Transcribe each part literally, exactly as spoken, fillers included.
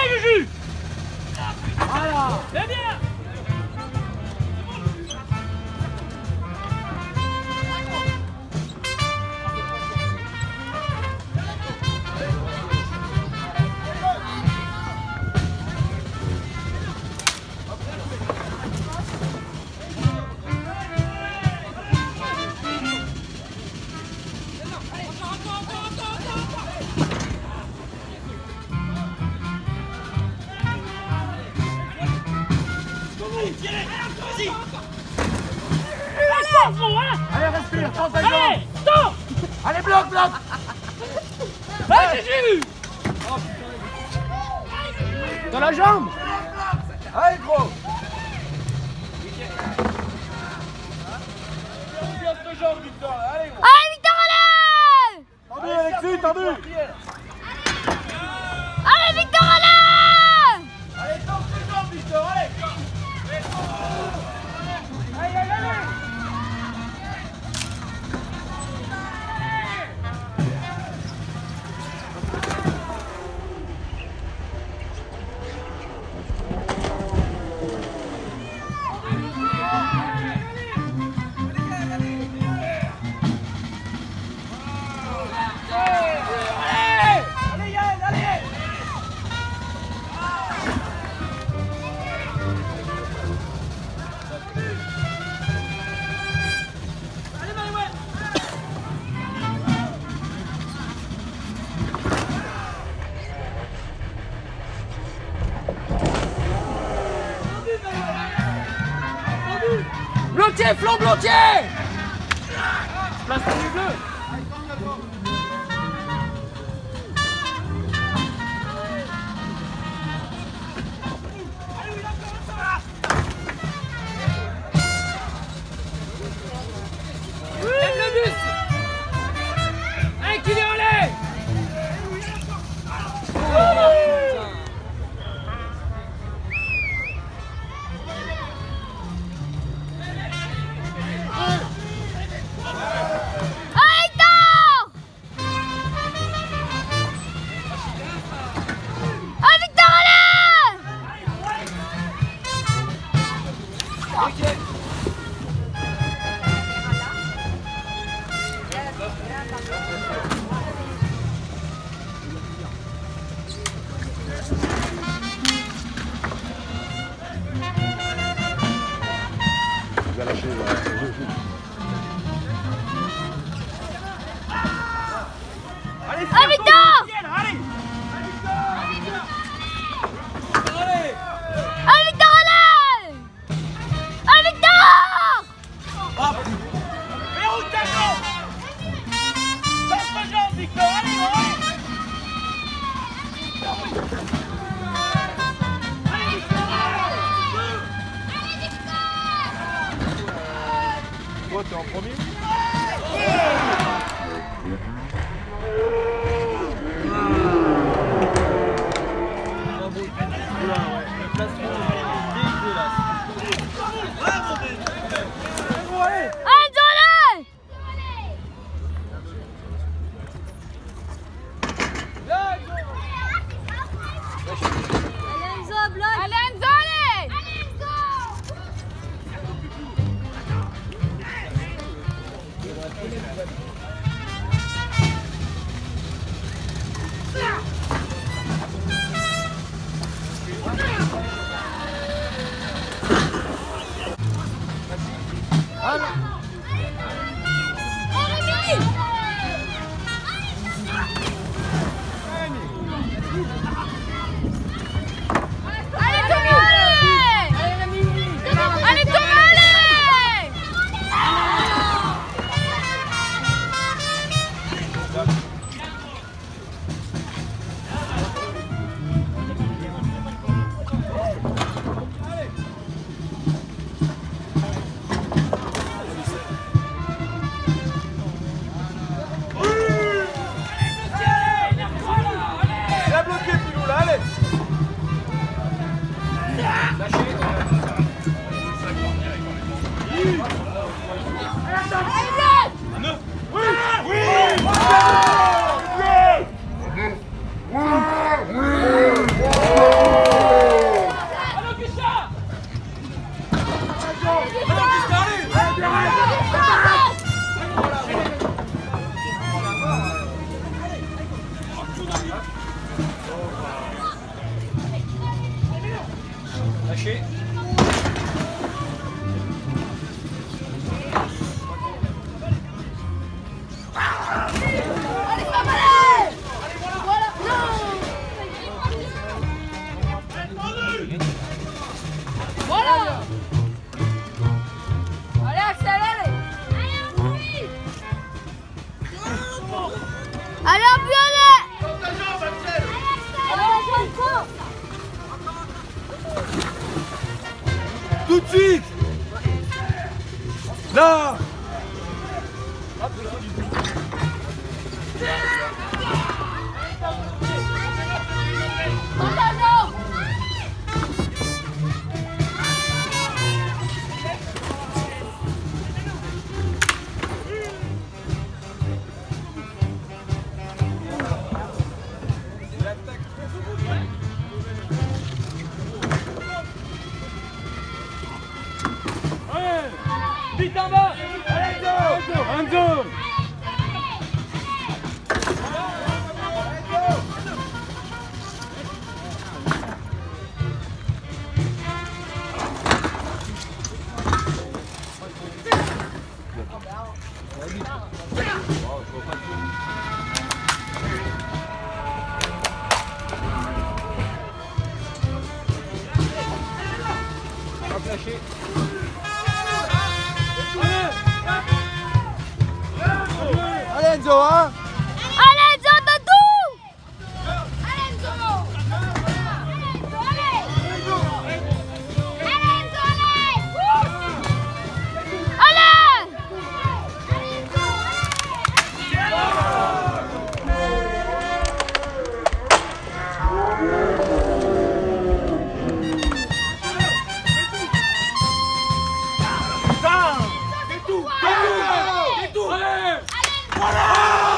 Allez, Juju. Voilà. C'est bien. Allez, respire, prends ta Allez, jambe. stop. Allez, bloc, bloc. Allez, Juju. Dans la jambe. Allez, gros. Allez, Victor, allez! Tendu, Alexis, tendu. Allez, Victor, allez! Allez, tente tes jambes, Victor, allez. Allez, allez, allez. Bloqué, flanc bloqué. Place du bleu. Lève le bus. Un qui est en l'air. Allez, Victor! Allez. Allez, Victor, allez! Allez, Victor! Verrouille ta jambe. Tente ta jambe, Victor, allez, allez. Toi, t'es en premier? Lâchez. Allez, Fab, allez! Voilà, non! Voilà! Allez, accélérez! Allez, appuie, allez! Porte ta jambe, Axel. Allez, encore! Tout de suite. Là. Vite en bas. Allez, go. Enzo. Hop, lâchez. Allez Enzo, hein. Allez, Enzo, t'as tout! Allez, Enzo! Allez, Enzo, allez! Allez, Enzo, allez! Allez! Putain. C'est tout. C'est tout. Allez.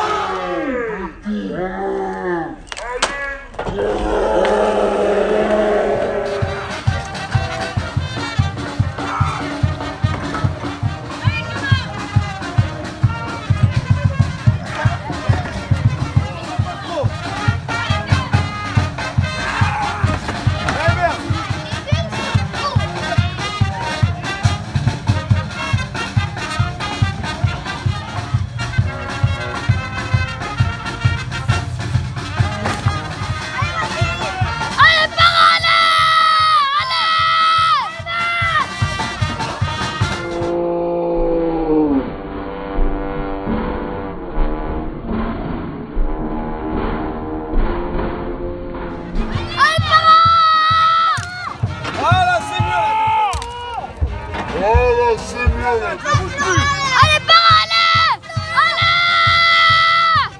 Allez, par allez! Allez!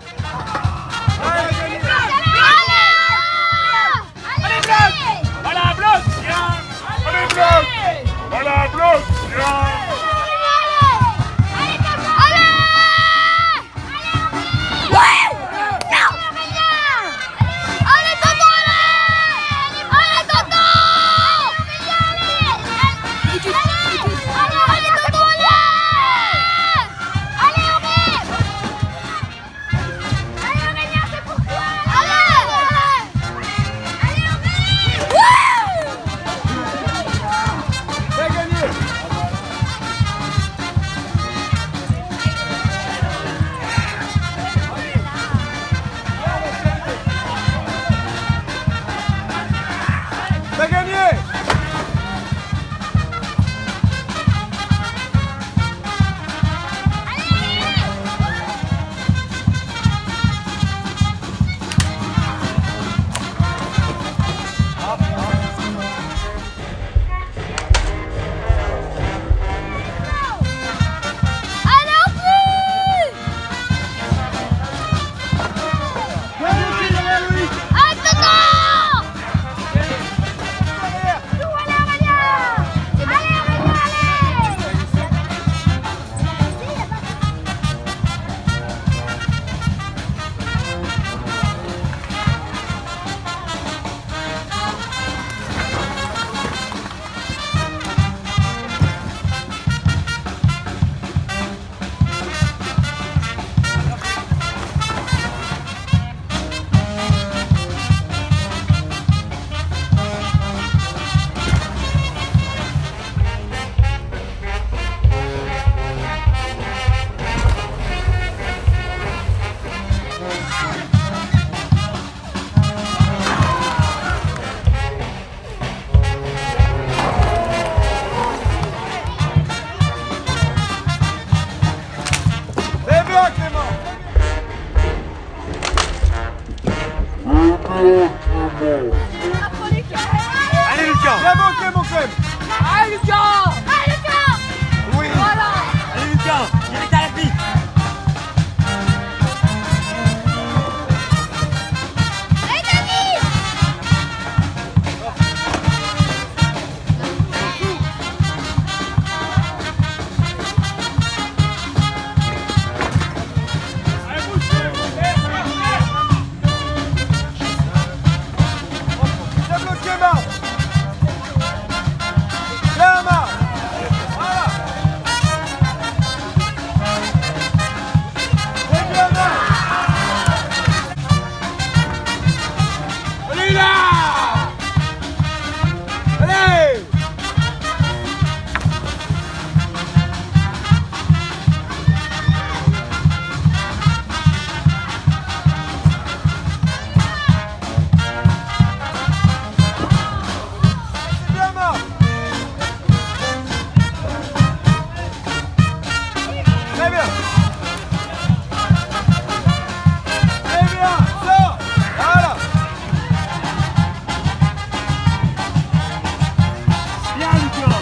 Allez! Allez! Voilà, bloc. Viens. Allez, bloc. Voilà, bloc. Viens. Allez, Toto, allez! Bien manqué, mon Clem. Allez, Lucas! Allez, Lucas! Oui. Voilà! Allez Lucas, direct à la piste. Allez, David! Allez, bouge. Bien bloqué, Marc. Bien, Marc. Voilà. Très bien, Marc. Allez, là. Allez. Bien, Marc. Très bien. Très bien. Sors. Voilà. Bien Lucas.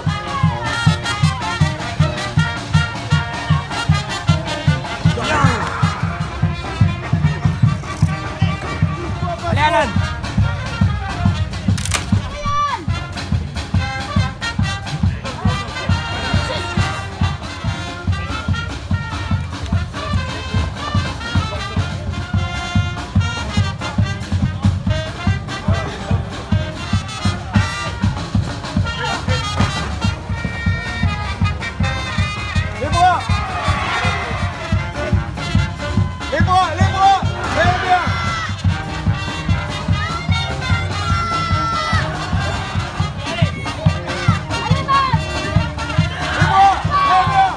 Allez Alan. Les bras. Les bras, les bras. Très bien. Allez, Max! Les bras. Très bien.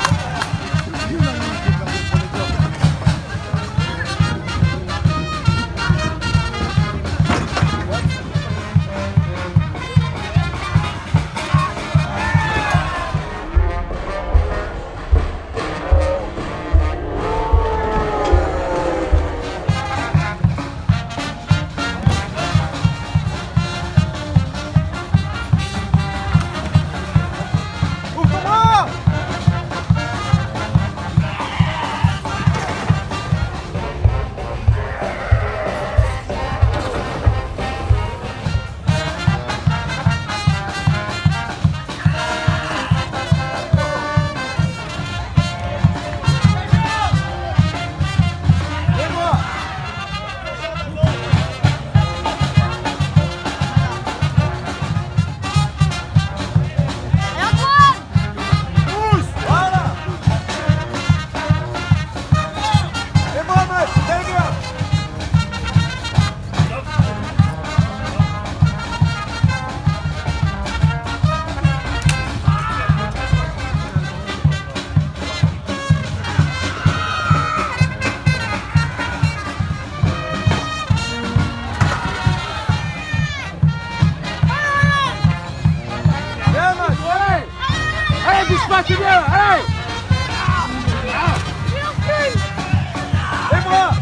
Ouvre-moi. Les bras. Et Antoine! Pousse. Voilà. Les bras, Max. Très bien. Bien, Max. Allez! Allez, bouge pas, c'est bien! Allez! Les bras.